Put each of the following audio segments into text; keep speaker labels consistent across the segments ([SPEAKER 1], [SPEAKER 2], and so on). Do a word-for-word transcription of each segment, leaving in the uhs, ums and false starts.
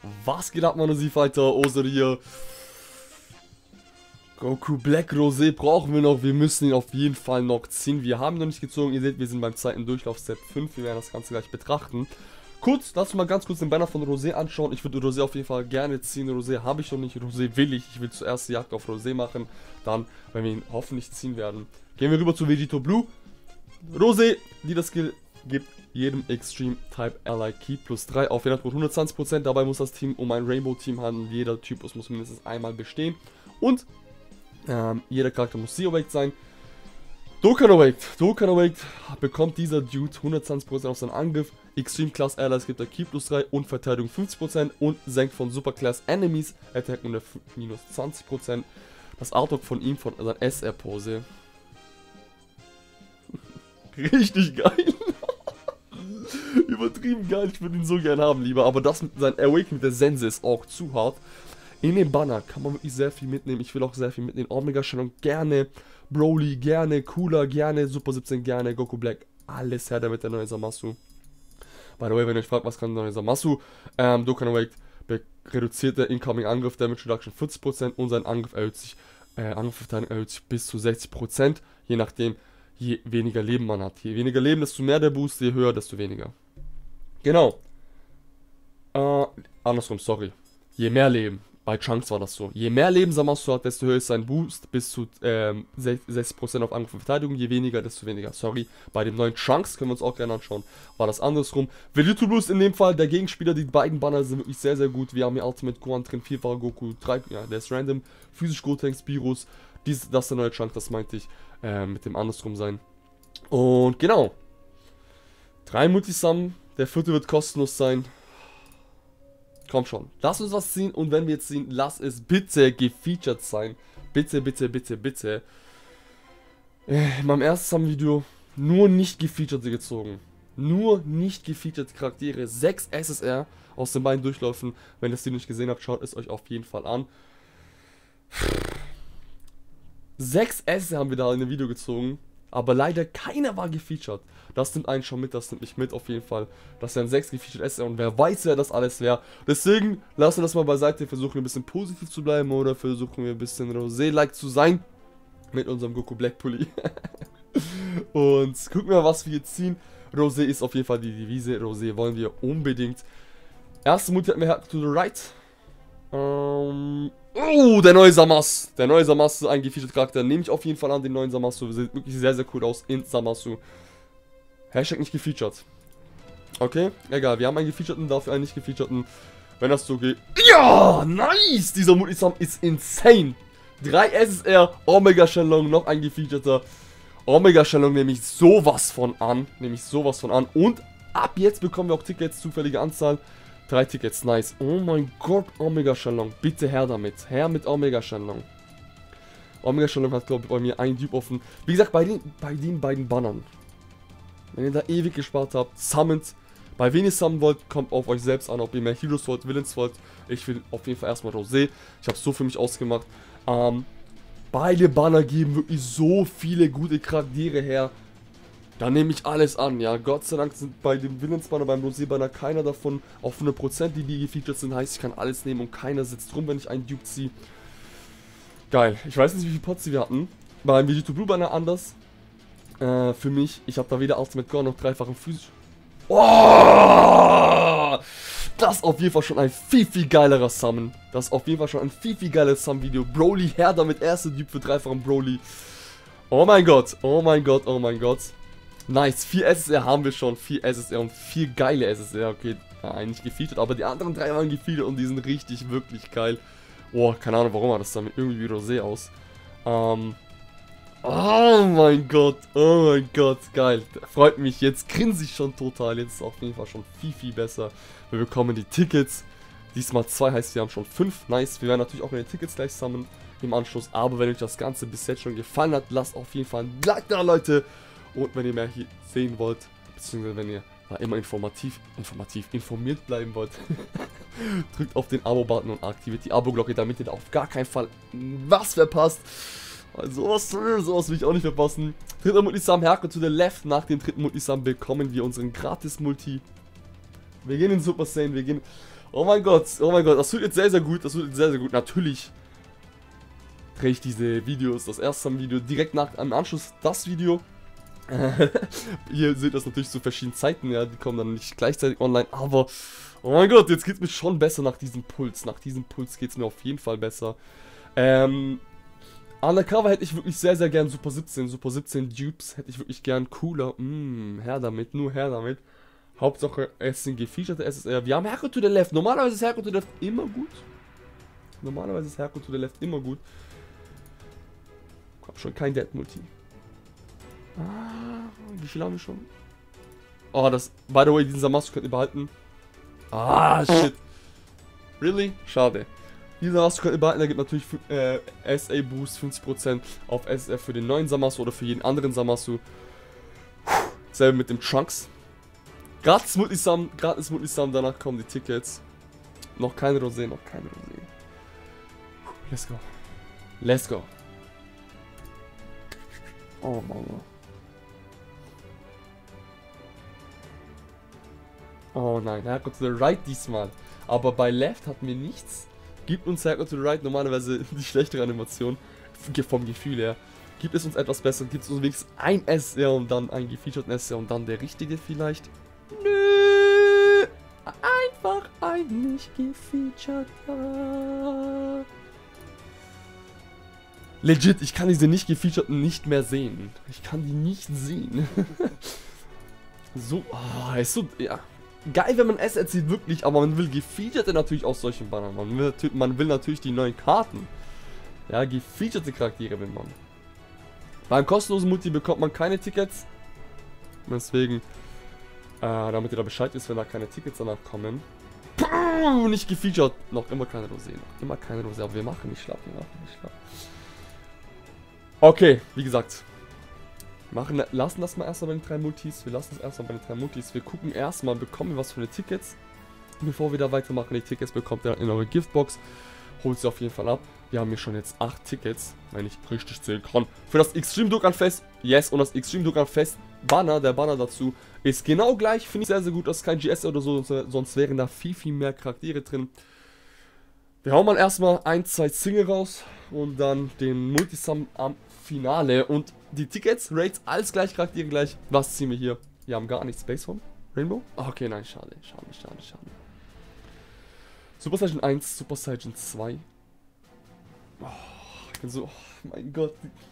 [SPEAKER 1] Was geht ab, Manosiv-Fighter? Ozer hier. Goku Black Rosé brauchen wir noch. Wir müssen ihn auf jeden Fall noch ziehen. Wir haben noch nicht gezogen. Ihr seht, wir sind beim zweiten Durchlauf, Step fünf. Wir werden das Ganze gleich betrachten. Kurz, lass uns mal ganz kurz den Banner von Rosé anschauen. Ich würde Rosé auf jeden Fall gerne ziehen. Rosé habe ich noch nicht. Rosé will ich. Ich will zuerst die Jagd auf Rosé machen. Dann, wenn wir ihn hoffentlich ziehen werden, gehen wir rüber zu Vegito Blue. Rosé, die das Skill gibt jedem Extreme Type Ally Key plus drei auf hundertzwanzig Prozent. Dabei muss das Team um ein Rainbow Team handeln. Jeder Typus muss mindestens einmal bestehen. Und ähm, jeder Charakter muss C-Awaked sein. Dokkan Awaked. Dokkan Awaked bekommt dieser Dude hundertzwanzig Prozent auf seinen Angriff. Extreme Class Allies gibt er Key plus drei und Verteidigung fünfzig Prozent. Und senkt von Super Class Enemies Attack unter minus zwanzig Prozent. Das Artwork von ihm, von seiner S R-Pose. Richtig geil. Übertrieben geil, ich würde ihn so gern haben, lieber. Aber das mit sein Awaken mit der Sense ist auch zu hart. In dem Banner kann man wirklich sehr viel mitnehmen. Ich will auch sehr viel mitnehmen. Omega-Stellung gerne. Broly gerne. Cooler gerne. Super siebzehn gerne. Goku Black. Alles her damit der neue Zamasu. By the way, wenn ihr euch fragt, was kann der neue Zamasu? Ähm, Dokkan Awaked reduziert der Incoming Angriff Damage Reduction vierzig Prozent und sein Angriff erhöht sich, äh, Angriffverteidigung erhöht sich bis zu sechzig Prozent. Je nachdem, je weniger Leben man hat. Je weniger Leben, desto mehr der Boost, je höher, desto weniger. Genau. Äh, andersrum, sorry. Je mehr Leben. Bei Chunks war das so. Je mehr Leben Zamasu hat, desto höher ist sein Boost. Bis zu ähm, sechzig Prozent auf Angriff und Verteidigung. Je weniger, desto weniger. Sorry. Bei dem neuen Chunks, können wir uns auch gerne anschauen, war das andersrum. Vegito Blue ist in dem Fall der Gegenspieler. Die beiden Banner sind wirklich sehr, sehr gut. Wir haben hier Ultimate Gohan drin, vierfacher Goku, drei, ja, der ist random. Physisch Gotenks, Spirus. Dies, das ist der neue Chunk, das meinte ich. Äh, mit dem andersrum sein. Und genau. Drei Multisum. Der vierte wird kostenlos sein. Komm schon. Lass uns was ziehen. Und wenn wir jetzt ziehen, lass es bitte gefeatured sein. Bitte, bitte, bitte, bitte. Äh, in meinem ersten Video nur nicht gefeatured gezogen. Nur nicht gefeatured Charaktere. sechs S S R aus den beiden Durchläufen. Wenn ihr es nicht gesehen habt, schaut es euch auf jeden Fall an. sechs S S R haben wir da in dem Video gezogen. Aber leider keiner war gefeatured. Das nimmt einen schon mit, das nimmt mich mit auf jeden Fall. Das wären sechs gefeatured S S R und wer weiß, wer das alles wäre. Deswegen lassen wir das mal beiseite, versuchen wir ein bisschen positiv zu bleiben oder versuchen wir ein bisschen Rosé-like zu sein. Mit unserem Goku Black Pulli. Und gucken wir mal, was wir jetzt ziehen. Rosé ist auf jeden Fall die Devise. Rosé wollen wir unbedingt. Erste Multi hatten wir Hack to the Right. Ähm... Oh, der neue Zamasu. Der neue Zamasu ist ein gefeatured Charakter. Nehme ich auf jeden Fall an, den neuen Zamasu. Sieht wirklich sehr, sehr cool aus in Zamasu. Hashtag nicht gefeatured. Okay, egal. Wir haben einen gefeatureden, dafür einen nicht gefeatureden. Wenn das so geht. Ja, nice! Dieser Multisum ist insane. drei S S R, Omega Shenlong, noch ein gefeatureter. Omega Shenlong nehme ich sowas von an. Nehme ich sowas von an. Und ab jetzt bekommen wir auch Tickets, zufällige Anzahl. Drei Tickets, nice. Oh mein Gott, Omega Shenlong. Bitte her damit. Her mit Omega Shenlong. Omega Shenlong hat, glaube ich, bei mir einen Typ offen. Wie gesagt, bei den, bei den beiden Bannern. Wenn ihr da ewig gespart habt, summont. Bei wen ihr summonen wollt, kommt auf euch selbst an. Ob ihr mehr Heroes wollt, Villains wollt. Ich will auf jeden Fall erstmal Rosé. Ich habe es so für mich ausgemacht. Ähm, beide Banner geben wirklich so viele gute Charaktere her. Da nehme ich alles an, ja. Gott sei Dank sind bei dem Villains-Banner, beim Rosé-Banner keiner davon auf hundert Prozent, die die gefeatured sind. Heißt, ich kann alles nehmen und keiner sitzt rum, wenn ich einen Dupe ziehe. Geil. Ich weiß nicht, wie viele Pots wir hatten. Beim Vegito Blue Banner anders. Äh, für mich, ich habe da weder Ultimate Gohan noch dreifachen physisch. Oh! Das ist auf jeden Fall schon ein viel, viel geilerer Summon. Das ist auf jeden Fall schon ein viel, viel geileres Summon-Video. Broly her damit, erste Dupe für dreifachen Broly. Oh mein Gott, oh mein Gott, oh mein Gott. Nice, vier S S R haben wir schon, vier S S R und vier geile S S R, okay, ja, eigentlich gefeatured, aber die anderen drei waren gefeatured und die sind richtig, wirklich geil. Boah, keine Ahnung, warum war das damit irgendwie wie Rosé aus. Ähm, oh mein Gott, oh mein Gott, geil, freut mich, jetzt grinse ich schon total, jetzt ist auf jeden Fall schon viel, viel besser. Wir bekommen die Tickets, diesmal zwei, heißt wir haben schon fünf, nice, wir werden natürlich auch in den Tickets gleich sammeln im Anschluss, aber wenn euch das Ganze bis jetzt schon gefallen hat, lasst auf jeden Fall ein Like da, Leute. Und wenn ihr mehr hier sehen wollt, beziehungsweise wenn ihr da immer informativ, informativ informiert bleiben wollt, drückt auf den Abo-Button und aktiviert die Abo-Glocke, damit ihr da auf gar keinen Fall was verpasst. Also sowas, sowas will ich auch nicht verpassen. Dritter Multisum, Herke to the left. Nach dem dritten Multisum bekommen wir unseren Gratis-Multi. Wir gehen in Super Saiyan, wir gehen Oh mein Gott, oh mein Gott, das tut jetzt sehr, sehr gut, das tut jetzt sehr, sehr gut. Natürlich drehe ich diese Videos, das erste Video direkt nach am Anschluss das Video. Ihr seht das natürlich zu verschiedenen Zeiten, ja, die kommen dann nicht gleichzeitig online, aber oh mein Gott, jetzt geht es mir schon besser nach diesem Puls, nach diesem Puls geht es mir auf jeden Fall besser. Ähm, Undercover hätte ich wirklich sehr, sehr gern Super siebzehn, Super siebzehn Dupes hätte ich wirklich gern cooler, mm, her damit, nur her damit. Hauptsache es sind gefeatured S S R, wir haben Herco to the Left, normalerweise ist Herco to the Left immer gut. Normalerweise ist Herco to the Left immer gut. Hab schon kein Dead Multi. Ah, wie viel haben wir schon? Oh, das, by the way, diesen Zamasu könnt ihr behalten. Ah, shit. Really? Schade. Diesen Zamasu könnt ihr behalten, der gibt natürlich äh, S A Boost fünfzig Prozent auf S S R für den neuen Zamasu oder für jeden anderen Zamasu. Selbe mit dem Trunks. Gratis Multisum, gratis Multisum, danach kommen die Tickets. Noch keine Rosé, noch keine Rosé. Let's go. Let's go. Oh Mann. Oh nein, Herco to the Right diesmal. Aber bei Left hatten wir nichts. Gibt uns Herco to the Right normalerweise die schlechtere Animation. Vom Gefühl her. Gibt es uns etwas besser? Gibt es uns wenigstens ein S R und dann einen gefeaturten S R und dann der richtige vielleicht? Nö. Einfach ein nicht gefeaturter. Legit, ich kann diese nicht gefeaturten nicht mehr sehen. Ich kann die nicht sehen. So, oh, ist so, ja. Geil, wenn man es erzählt, wirklich, aber man will gefeaterte natürlich aus solchen Bannern. Man will, man will natürlich die neuen Karten. Ja, gefeaterte Charaktere will man. Beim kostenlosen Multi bekommt man keine Tickets. Deswegen, äh, damit ihr da Bescheid wisst, wenn da keine Tickets danach kommen. Puh, nicht gefeatured. Noch immer keine Rosé. Noch immer keine Rosé. Aber wir machen nicht schlapp. Wir machen nicht schlapp. Okay, wie gesagt. Machen, lassen das mal erstmal bei den drei Multis. Wir lassen das erstmal bei den drei Multis. Wir gucken erstmal, bekommen wir was für eine Tickets. Bevor wir da weitermachen, die Tickets bekommt ihr in eure Giftbox. Holt sie auf jeden Fall ab. Wir haben hier schon jetzt acht Tickets, wenn ich richtig zählen kann. Für das Extreme Dokkan Fest, yes. Und das Extreme Dokkan Fest Banner, der Banner dazu, ist genau gleich. Finde ich sehr, sehr gut. Das ist kein G S oder so, sonst wären da viel, viel mehr Charaktere drin. Wir hauen mal erstmal ein, zwei Single raus und dann den Multisum am Finale. Und die Tickets, Rates, alles gleich, Charaktere gleich. Was ziehen wir hier? Wir haben gar nichts. Space Home? Rainbow? Okay, nein, schade, schade, schade, schade. Super Saiyan eins, Super Saiyan zwei. Oh, ich bin so, oh mein Gott.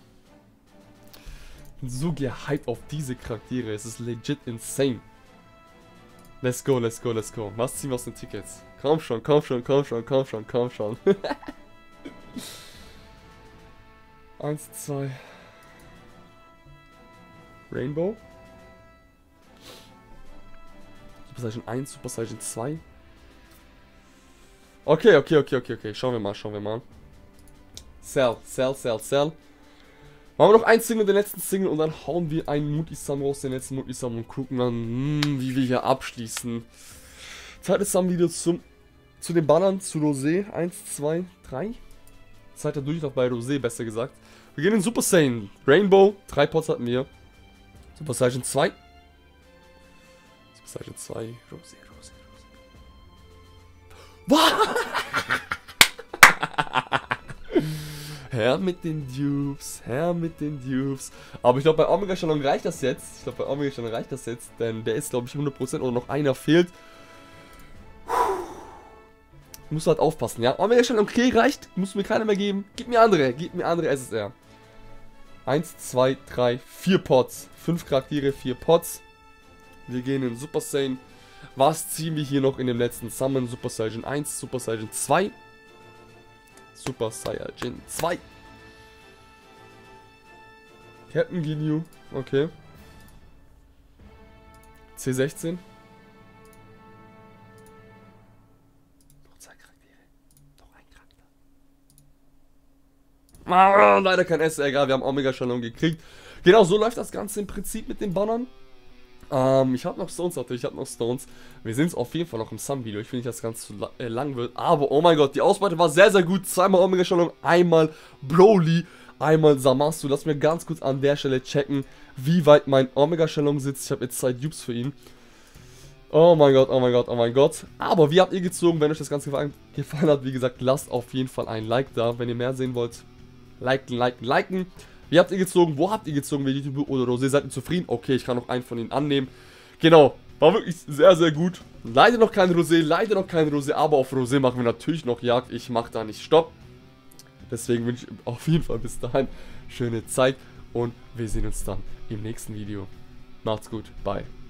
[SPEAKER 1] Ich bin so gehypt auf diese Charaktere. Es ist legit insane. Let's go, let's go, let's go. Was ziehen wir aus den Tickets? Komm schon, komm schon, komm schon, komm schon, komm schon. Eins, zwei. Rainbow. Super Saiyan eins, Super Saiyan zwei. Okay, okay, okay, okay, okay. Schauen wir mal, schauen wir mal. Cell, Cell, Cell, Cell. Machen wir noch ein Single, den letzten Single und dann hauen wir einen Multisum raus, den letzten Multisum und gucken dann, mh, wie wir hier abschließen. Zweites Sum-Video zum zu den Bannern, zu Rosé. eins, zwei, drei. Zweiter Durchlauf bei Rosé, besser gesagt. Wir gehen in Super Saiyan. Rainbow, drei Pots hatten wir. Super Saiyan zwei. Super Saiyan zwei. Rosé, Rosé, Rosé. Was? Her mit den Dupes, her mit den Dupes. Aber ich glaube, bei Omega Shalom reicht das jetzt. Ich glaube, bei Omega Shalom reicht das jetzt. Denn der ist, glaube ich, hundert Prozent oder noch einer fehlt. Musst du halt aufpassen, ja? Omega Shalom, okay, reicht. Musst du mir keiner mehr geben. Gib mir andere, gib mir andere S S R. eins, zwei, drei, vier Pots. fünf Charaktere, vier Pots. Wir gehen in Super Saiyan. Was ziehen wir hier noch in dem letzten Summon? Super Saiyan eins, Super Saiyan zwei. Super Saiyan zwei. Captain Ginyu. Okay. C sechzehn. Noch zwei Charaktere. Noch ein Charakter. Ah, leider kein S, egal, wir haben Omega Shalom gekriegt. Genau, so läuft das Ganze im Prinzip mit den Bannern. Ähm, ich habe noch Stones natürlich, ich habe noch Stones. Wir sind es auf jeden Fall noch im Sum-Video. Ich will nicht, dass das Ganze zu la äh, lang wird. Aber, oh mein Gott, die Ausbeute war sehr, sehr gut. Zweimal Omega Shalom, einmal Broly, einmal Zamasu. Lass mir ganz kurz an der Stelle checken, wie weit mein Omega Shalom sitzt. Ich habe jetzt zwei Dupes für ihn. Oh mein Gott, oh mein Gott, oh mein Gott. Aber wie habt ihr gezogen? Wenn euch das Ganze gefallen hat, wie gesagt, lasst auf jeden Fall ein Like da. Wenn ihr mehr sehen wollt, liken, liken, liken. Wie habt ihr gezogen? Wo habt ihr gezogen? Vegetable oder Rosé? Seid ihr zufrieden? Okay, ich kann noch einen von ihnen annehmen. Genau, war wirklich sehr, sehr gut. Leider noch kein Rosé, leider noch kein Rosé, aber auf Rosé machen wir natürlich noch Jagd. Ich mache da nicht Stopp. Deswegen wünsche ich auf jeden Fall bis dahin schöne Zeit und wir sehen uns dann im nächsten Video. Macht's gut, bye.